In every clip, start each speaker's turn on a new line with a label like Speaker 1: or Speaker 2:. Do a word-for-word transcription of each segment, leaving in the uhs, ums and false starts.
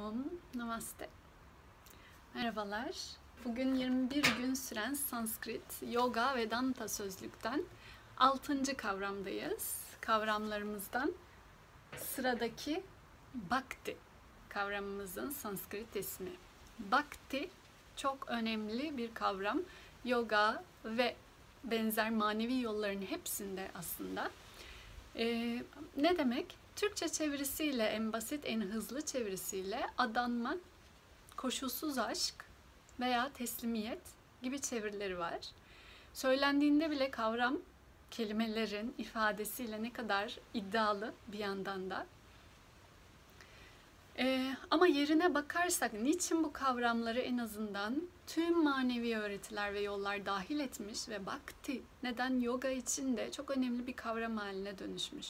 Speaker 1: Om Namaste. Merhabalar. Bugün yirmi bir gün süren Sanskrit, Yoga, Vedanta sözlükten altıncı kavramdayız. Kavramlarımızdan sıradaki Bhakti kavramımızın Sanskrit ismi. Bhakti çok önemli bir kavram. Yoga ve benzer manevi yolların hepsinde aslında. Ee, ne demek? Türkçe çevirisiyle, en basit, en hızlı çevirisiyle adanma, koşulsuz aşk veya teslimiyet gibi çevirileri var. Söylendiğinde bile kavram kelimelerin ifadesiyle ne kadar iddialı bir yandan da. Ee, ama yerine bakarsak niçin bu kavramları en azından tüm manevi öğretiler ve yollar dahil etmiş ve Bhakti neden yoga için de çok önemli bir kavram haline dönüşmüş?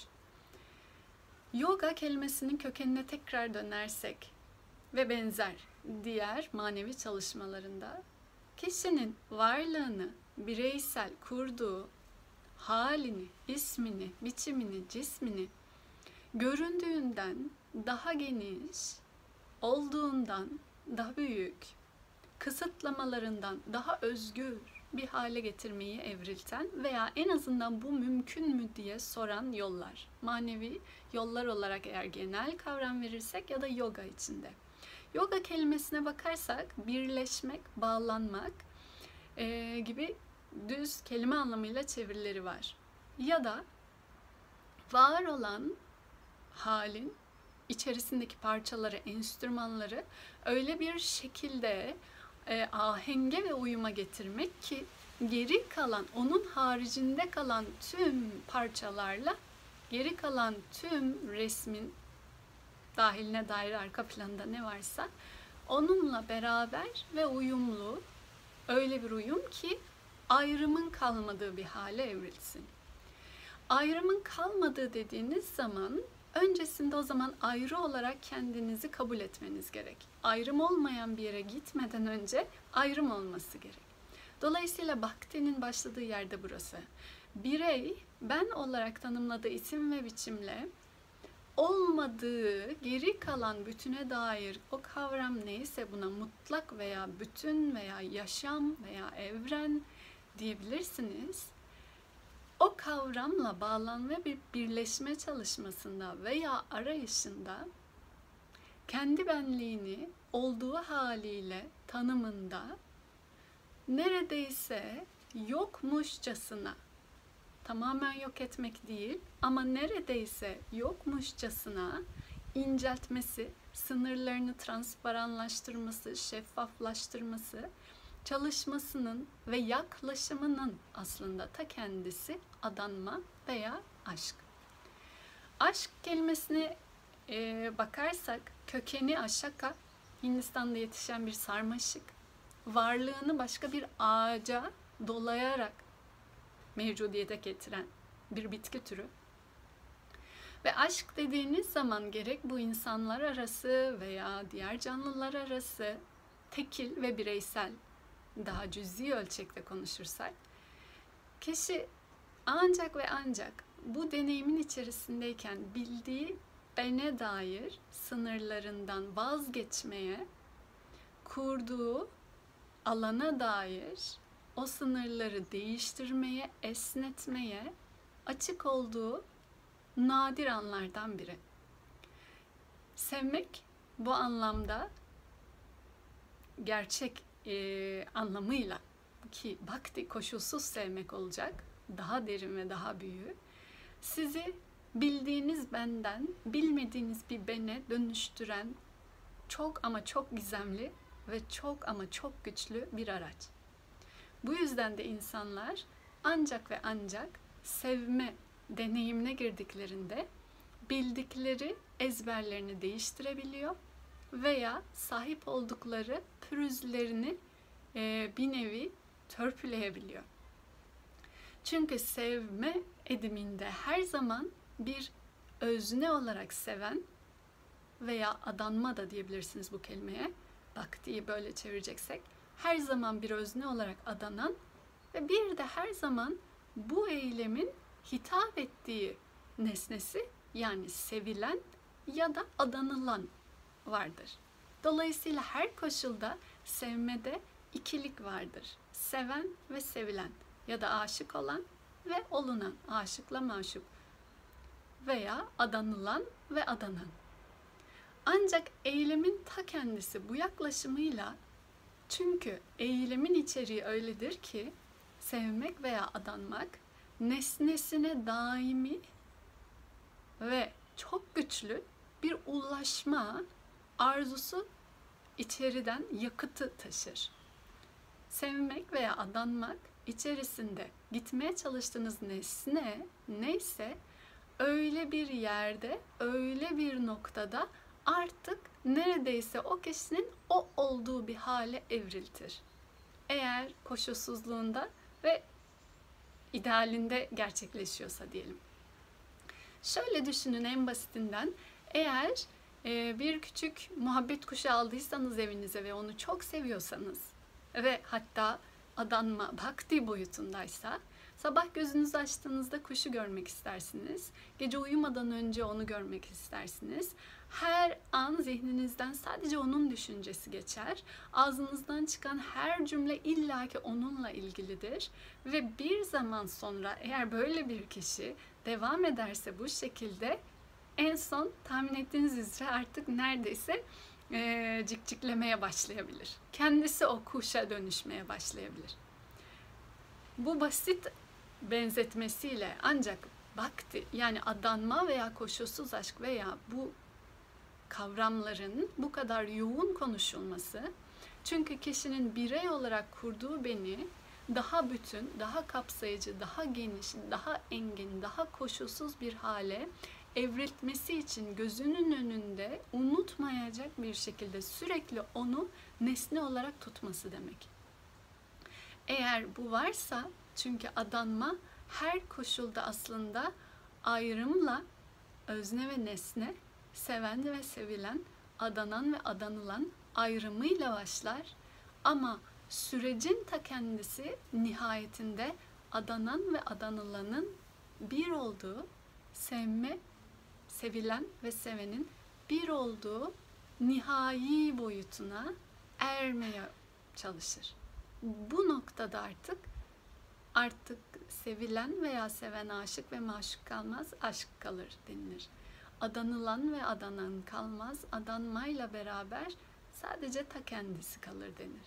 Speaker 1: Yoga kelimesinin kökenine tekrar dönersek ve benzer diğer manevi çalışmalarında kişinin varlığını bireysel kurduğu halini, ismini, biçimini, cismini göründüğünden daha geniş, olduğundan daha büyük, kısıtlamalarından daha özgür bir hale getirmeyi evrilten veya en azından bu mümkün mü diye soran yollar. Manevi yollar olarak eğer genel kavram verirsek ya da yoga içinde. Yoga kelimesine bakarsak birleşmek, bağlanmak e, gibi düz kelime anlamıyla çevirileri var. Ya da var olan halin içerisindeki parçaları, enstrümanları öyle bir şekilde e, ahenge ve uyuma getirmek ki geri kalan, onun haricinde kalan tüm parçalarla geri kalan tüm resmin dahiline dair arka planda ne varsa onunla beraber ve uyumlu, öyle bir uyum ki ayrımın kalmadığı bir hale evrilsin. Ayrımın kalmadığı dediğiniz zaman öncesinde o zaman ayrı olarak kendinizi kabul etmeniz gerek. Ayrım olmayan bir yere gitmeden önce ayrım olması gerek. Dolayısıyla Bhakti'nin başladığı yerde burası. Birey ben olarak tanımladığı isim ve biçimle olmadığı geri kalan bütüne dair o kavram neyse buna mutlak veya bütün veya yaşam veya evren diyebilirsiniz. O kavramla bağlanma bir birleşme çalışmasında veya arayışında kendi benliğini olduğu haliyle tanımında neredeyse yokmuşçasına, tamamen yok etmek değil ama neredeyse yokmuşçasına inceltmesi, sınırlarını transparanlaştırması, şeffaflaştırması, çalışmasının ve yaklaşımının aslında ta kendisi adanma veya aşk. Aşk kelimesine e, bakarsak kökeni aşaka, Hindistan'da yetişen bir sarmaşık, varlığını başka bir ağaca dolayarak mevcudiyete getiren bir bitki türü. Ve aşk dediğiniz zaman gerek bu insanlar arası veya diğer canlılar arası tekil ve bireysel, daha cüzi ölçekte konuşursak, kişi ancak ve ancak bu deneyimin içerisindeyken bildiği bene dair sınırlarından vazgeçmeye, kurduğu alana dair o sınırları değiştirmeye, esnetmeye açık olduğu nadir anlardan biri. Sevmek bu anlamda gerçek e, anlamıyla ki Bhakti koşulsuz sevmek olacak, daha derin ve daha büyük, sizi bildiğiniz benden bilmediğiniz bir bene dönüştüren çok ama çok gizemli ve çok ama çok güçlü bir araç. Bu yüzden de insanlar ancak ve ancak sevme deneyimine girdiklerinde bildikleri ezberlerini değiştirebiliyor veya sahip oldukları pürüzlerini e, bir nevi törpüleyebiliyor. Çünkü sevme ediminde her zaman bir özne olarak seven veya adanma da diyebilirsiniz bu kelimeye, Bhakti'yi böyle çevireceksek, her zaman bir özne olarak adanan ve bir de her zaman bu eylemin hitap ettiği nesnesi yani sevilen ya da adanılan vardır. Dolayısıyla her koşulda sevmede ikilik vardır. Seven ve sevilen ya da aşık olan ve olunan, aşıkla maşuk veya adanılan ve adanan. Ancak eylemin ta kendisi bu yaklaşımıyla, çünkü eylemin içeriği öyledir ki sevmek veya adanmak nesnesine daimi ve çok güçlü bir ulaşma arzusu içeriden yakıtı taşır. Sevmek veya adanmak içerisinde gitmeye çalıştığınız nesne neyse öyle bir yerde, öyle bir noktada artık neredeyse o kişinin o olduğu bir hale evriltir. Eğer koşulsuzluğunda ve idealinde gerçekleşiyorsa diyelim. Şöyle düşünün en basitinden, eğer e, bir küçük muhabbet kuşu aldıysanız evinize ve onu çok seviyorsanız ve hatta adanma, bhakti boyutundaysa, sabah gözünüzü açtığınızda kuşu görmek istersiniz. Gece uyumadan önce onu görmek istersiniz. Her an zihninizden sadece onun düşüncesi geçer. Ağzınızdan çıkan her cümle illaki onunla ilgilidir. Ve bir zaman sonra eğer böyle bir kişi devam ederse bu şekilde, en son tahmin ettiğiniz üzere artık neredeyse e, cikciklemeye başlayabilir. Kendisi o kuşa dönüşmeye başlayabilir. Bu basit benzetmesiyle ancak bhakti, yani adanma veya koşulsuz aşk veya bu kavramların bu kadar yoğun konuşulması, çünkü kişinin birey olarak kurduğu beni daha bütün, daha kapsayıcı, daha geniş, daha engin, daha koşulsuz bir hale evrilmesi için gözünün önünde unutmayacak bir şekilde sürekli onu nesne olarak tutması demek. Eğer bu varsa, çünkü adanma her koşulda aslında ayrımla özne ve nesne, seven ve sevilen, adanan ve adanılan ayrımıyla başlar. Ama sürecin ta kendisi nihayetinde adanan ve adanılanın bir olduğu, sevme, sevilen ve sevenin bir olduğu nihai boyutuna ermeye çalışır. Bu noktada artık artık sevilen veya seven aşık ve maşuk kalmaz, aşk kalır denilir. Adanılan ve adanan kalmaz, adanmayla beraber sadece ta kendisi kalır denir.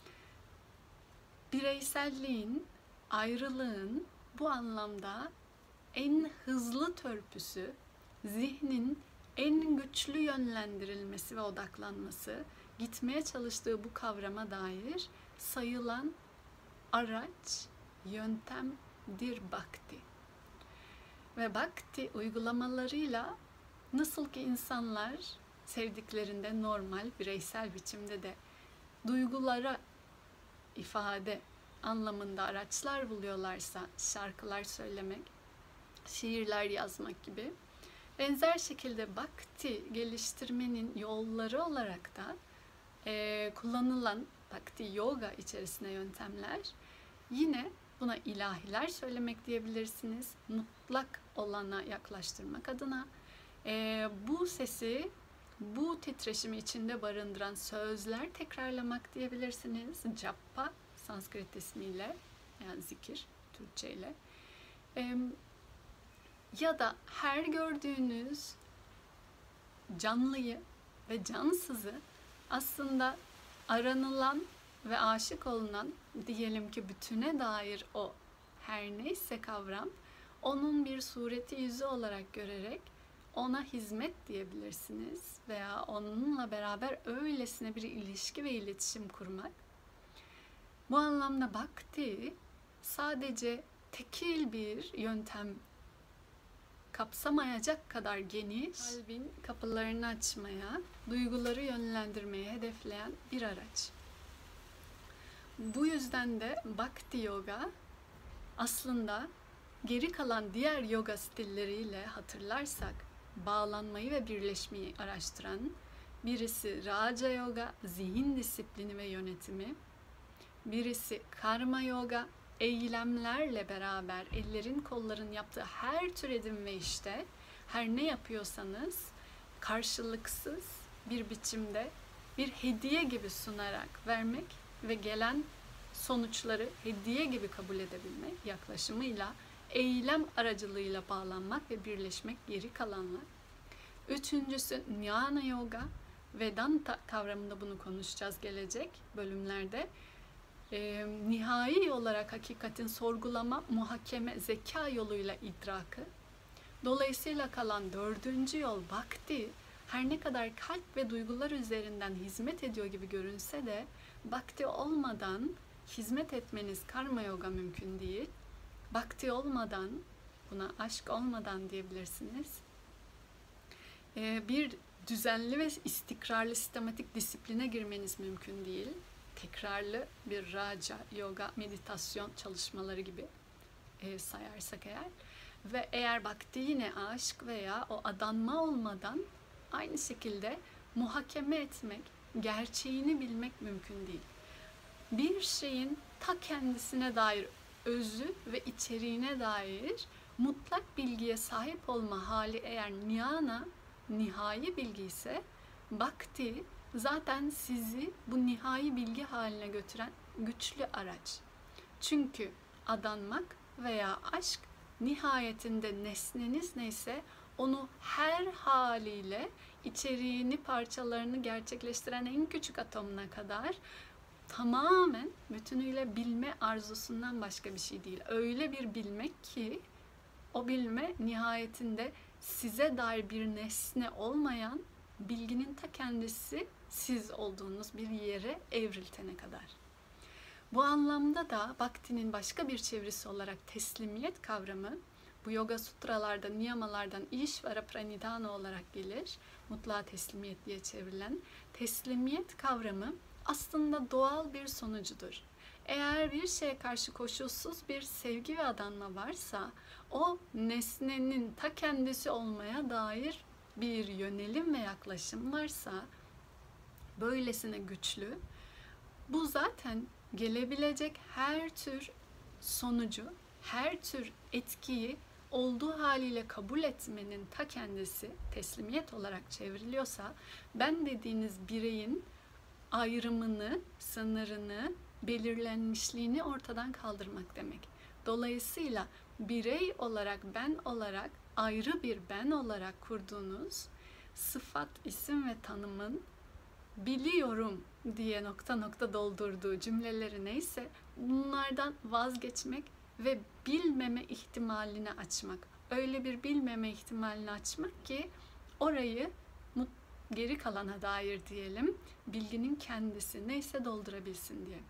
Speaker 1: Bireyselliğin, ayrılığın bu anlamda en hızlı törpüsü, zihnin en güçlü yönlendirilmesi ve odaklanması, gitmeye çalıştığı bu kavrama dair sayılan araç, yöntemdir bhakti. Ve bhakti uygulamalarıyla nasıl ki insanlar sevdiklerinde normal, bireysel biçimde de duygulara ifade anlamında araçlar buluyorlarsa, şarkılar söylemek, şiirler yazmak gibi, benzer şekilde bhakti geliştirmenin yolları olarak da e, kullanılan bhakti yoga içerisinde yöntemler, yine buna ilahiler söylemek diyebilirsiniz. Mutlak olana yaklaştırmak adına e, bu sesi, bu titreşimi içinde barındıran sözler tekrarlamak diyebilirsiniz. Jappa, Sanskrit ismiyle, yani zikir, Türkçe ile. E, ya da her gördüğünüz canlıyı ve cansızı aslında aranılan ve aşık olunan, diyelim ki bütüne dair o her neyse kavram, onun bir sureti yüzü olarak görerek ona hizmet diyebilirsiniz veya onunla beraber öylesine bir ilişki ve iletişim kurmak. Bu anlamda bhakti sadece tekil bir yöntem kapsamayacak kadar geniş, kalbin kapılarını açmaya, duyguları yönlendirmeye hedefleyen bir araç. Bu yüzden de Bhakti Yoga aslında geri kalan diğer yoga stilleriyle hatırlarsak bağlanmayı ve birleşmeyi araştıran, birisi Raja Yoga, zihin disiplini ve yönetimi, birisi Karma Yoga, eylemlerle beraber ellerin kolların yaptığı her tür edim ve işte her ne yapıyorsanız karşılıksız bir biçimde bir hediye gibi sunarak vermek ve gelen sonuçları hediye gibi kabul edebilmek yaklaşımıyla, eylem aracılığıyla bağlanmak ve birleşmek geri kalanlar. Üçüncüsü Jnana Yoga. Vedanta kavramında bunu konuşacağız gelecek bölümlerde. E, nihai olarak hakikatin sorgulama, muhakeme, zeka yoluyla idrakı. Dolayısıyla kalan dördüncü yol Bhakti, her ne kadar kalp ve duygular üzerinden hizmet ediyor gibi görünse de Bhakti olmadan hizmet etmeniz karma yoga mümkün değil. Bhakti olmadan, buna aşk olmadan diyebilirsiniz. E, bir düzenli ve istikrarlı sistematik disipline girmeniz mümkün değil. Tekrarlı bir raja, yoga, meditasyon çalışmaları gibi e, sayarsak eğer. Ve eğer bhakti yine aşk veya o adanma olmadan aynı şekilde muhakeme etmek, gerçeğini bilmek mümkün değil. Bir şeyin ta kendisine dair özü ve içeriğine dair mutlak bilgiye sahip olma hali eğer jnana, nihai bilgi ise bhakti zaten sizi bu nihai bilgi haline götüren güçlü araç. Çünkü adanmak veya aşk nihayetinde nesneniz neyse onu her haliyle içeriğini, parçalarını gerçekleştiren en küçük atomuna kadar tamamen bütünüyle bilme arzusundan başka bir şey değil. Öyle bir bilmek ki o bilme nihayetinde size dair bir nesne olmayan bilginin ta kendisi siz olduğunuz bir yere evriltene kadar. Bu anlamda da Bhakti'nin başka bir çevirisi olarak teslimiyet kavramı, bu yoga sutralarda, niyamalardan Ishvara Pranidhana olarak gelir. Mutlağa teslimiyet diye çevrilen teslimiyet kavramı aslında doğal bir sonucudur. Eğer bir şeye karşı koşulsuz bir sevgi ve adanma varsa, o nesnenin ta kendisi olmaya dair bir yönelim ve yaklaşım varsa, böylesine güçlü, bu zaten gelebilecek her tür sonucu, her tür etkiyi olduğu haliyle kabul etmenin ta kendisi teslimiyet olarak çevriliyorsa, ben dediğiniz bireyin ayrımını, sınırını, belirlenmişliğini ortadan kaldırmak demek. Dolayısıyla birey olarak, ben olarak, ayrı bir ben olarak kurduğunuz sıfat, isim ve tanımın biliyorum diye nokta nokta doldurduğu cümleleri neyse bunlardan vazgeçmek ve bilmeme ihtimalini açmak. Öyle bir bilmeme ihtimalini açmak ki orayı geri kalana dair diyelim, bilginin kendisi neyse doldurabilsin diye.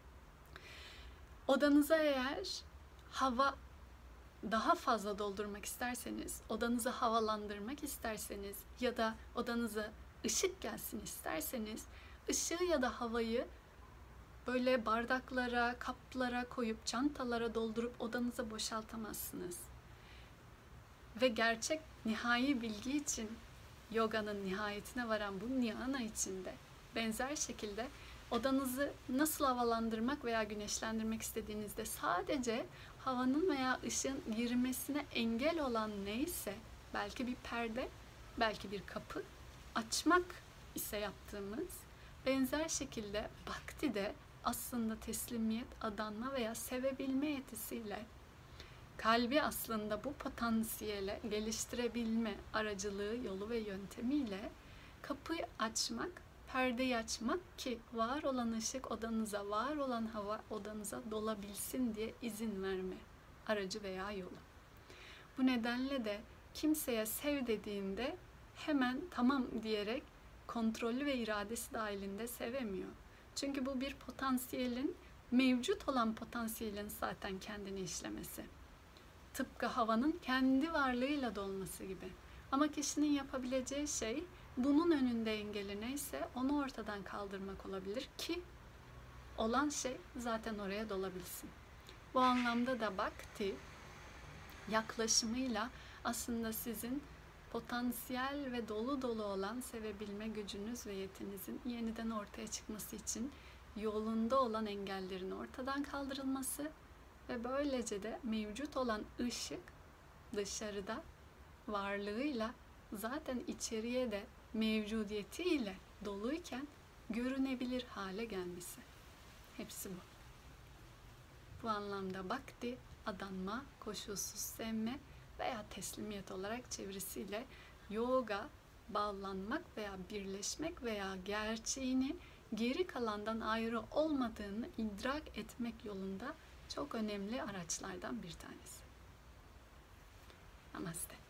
Speaker 1: Odanıza eğer hava daha fazla doldurmak isterseniz, odanızı havalandırmak isterseniz ya da odanıza ışık gelsin isterseniz, ışığı ya da havayı böyle bardaklara, kaplara koyup, çantalara doldurup odanıza boşaltamazsınız. Ve gerçek nihai bilgi için, yoganın nihayetine varan bu jnana içinde benzer şekilde odanızı nasıl havalandırmak veya güneşlendirmek istediğinizde sadece havanın veya ışığın girmesine engel olan neyse, belki bir perde, belki bir kapı açmak ise yaptığımız, benzer şekilde bhakti de aslında teslimiyet, adanma veya sevebilme yetisiyle kalbi aslında bu potansiyele geliştirebilme aracılığı, yolu ve yöntemiyle kapıyı açmak, perdeyi açmak ki var olan ışık odanıza, var olan hava odanıza dolabilsin diye izin verme aracı veya yolu. Bu nedenle de kimseye sev dediğinde hemen tamam diyerek kontrollü ve iradesi dahilinde sevemiyor. Çünkü bu bir potansiyelin, mevcut olan potansiyelin zaten kendini işlemesi. Tıpkı havanın kendi varlığıyla dolması gibi. Ama kişinin yapabileceği şey, bunun önünde engeli neyse onu ortadan kaldırmak olabilir ki olan şey zaten oraya dolabilsin. Bu anlamda da bhakti yaklaşımıyla aslında sizin potansiyel ve dolu dolu olan sevebilme gücünüz ve yetinizin yeniden ortaya çıkması için yolunda olan engellerin ortadan kaldırılması ve böylece de mevcut olan ışık dışarıda varlığıyla zaten içeriye de mevcudiyetiyle doluyken görünebilir hale gelmesi. Hepsi bu. Bu anlamda bhakti, adanma, koşulsuz sevme veya teslimiyet olarak çevirisiyle yoga, bağlanmak veya birleşmek veya gerçeğini geri kalandan ayrı olmadığını idrak etmek yolunda çok önemli araçlardan bir tanesi. Namaste.